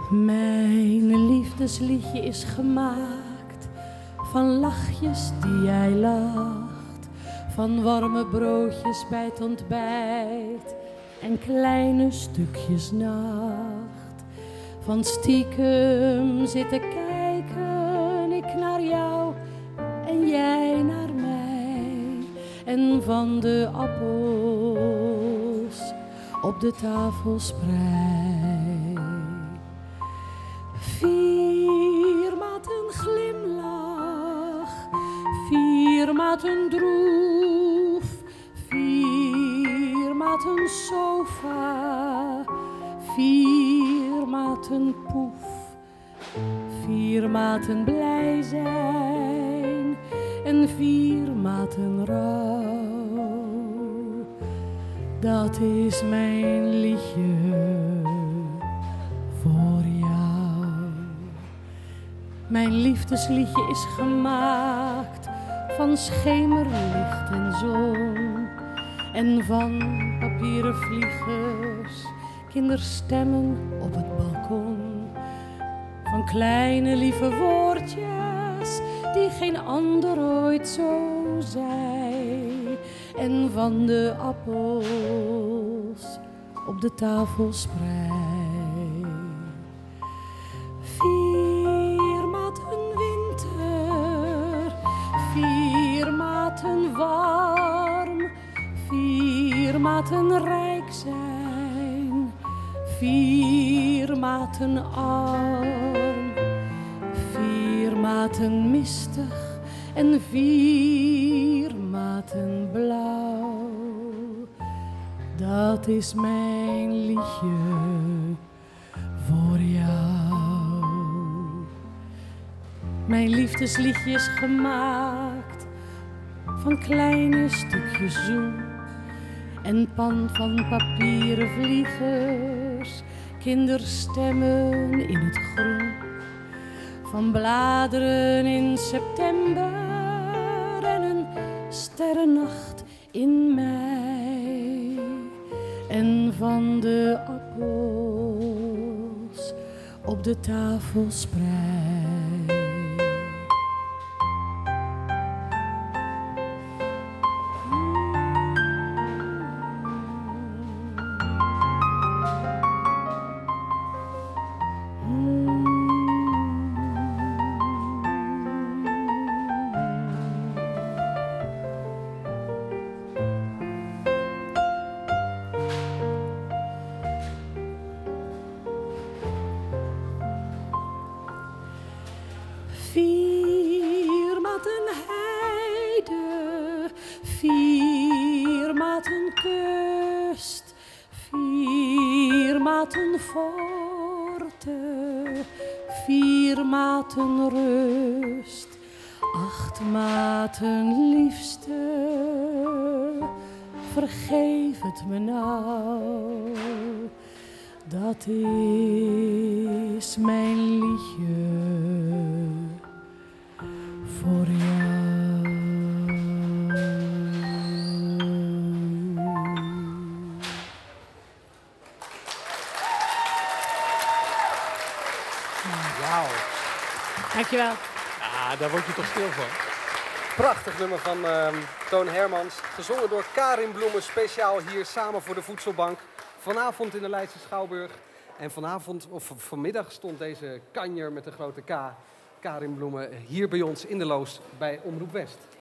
Mijn liefdesliedje is gemaakt van lachjes die jij lacht, van warme broodjes bij het ontbijt en kleine stukjes nacht. Van stiekem zitten kijken, ik naar jou en jij naar mij. En van de appels op de tafel sprei. 4 maten glimlach, 4 maten droef, 4 maten sofa, 4 maten poef, 4 maten blij zijn en 4 maten rouw. Dat is mijn liedje voor jou. Mijn liefdesliedje is gemaakt van schemerlicht en zon en van papieren vliegers, kinderstemmen op het balkon. Van kleine lieve woordjes die geen ander ooit zo zei. En van de appels op de tafel sprei. 4 maten winter, 4 maten warm, 4 maten rijk zijn, 4 maten arm, 4 maten mistig en 4 maten blauw. Dat is mijn liedje voor jou. Mijn liefdesliedje is gemaakt van kleine stukjes zoen en pan van papieren vliegers, kinderstemmen in het groen. Van bladeren in september en een sterrennacht in mei. En van de appels op de tafel sprei. Vier maten heide, 4 maten kust, 4 maten forte, 4 maten rust, 8 maten liefste, vergeef het me nou. Dat is mijn liedje voor jou. Wauw. Dankjewel. Ja, daar word je toch stil van. Prachtig nummer van Toon Hermans. Gezongen door Karin Bloemen, speciaal hier samen voor de Voedselbank. Vanavond in de Leidse Schouwburg. En vanmiddag stond deze kanjer met de grote K, Karin Bloemen, hier bij ons in de Loos bij Omroep West.